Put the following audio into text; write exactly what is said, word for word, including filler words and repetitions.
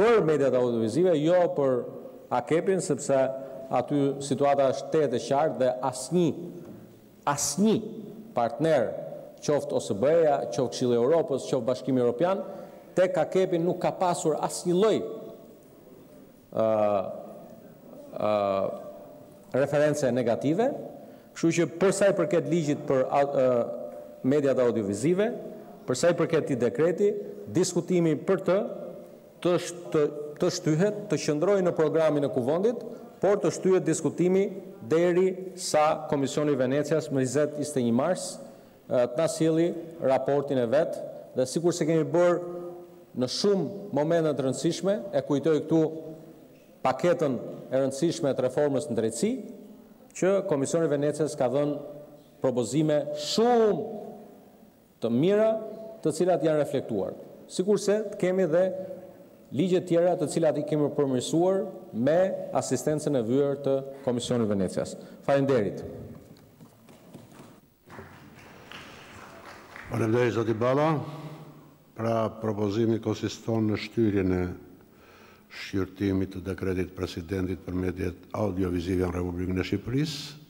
për mediat audiovizive, jo për A K E P-in, sepse aty situata është tetë e qartë dhe asnjë asnjë partner, qoftë O S B-ja, qoftë Këshilli i Evropës, qoftë Bashkimi Evropian, tek A K E P-in nuk ka pasur asnjë lloj uh, uh, reference negative, kështu që për sa i përket ligjit për uh, mediat audiovizive, për sa i përket këtij dekreti, diskutimi për të të, të, të shtyhet, të qëndrojë në programin e kuvendit, por të shtyhet diskutimi deri sa Komisioni i Venecias më njëzet e një mars të na sjellë raportin e vet, dhe sikur se kemi bërë në shumë momente të rëndësishme, e kujtoj këtu paketën e rëndësishme të reformës në drejtësi, që Komisioni i Venecias ka dhënë propozime shumë të mira, të cilat janë reflektuar. Sikurse të kemi dhe ligje tjera të cilat i kemi përmirësuar me asistencën e vyer të Komisionit Venecias. Faleminderit. Faleminderit zoti Balla. Pra propozimi konsiston në shtyrjen e shqyrtimit të dekretit presidentit për mediat audiovizive në Republikën e Shqipërisë,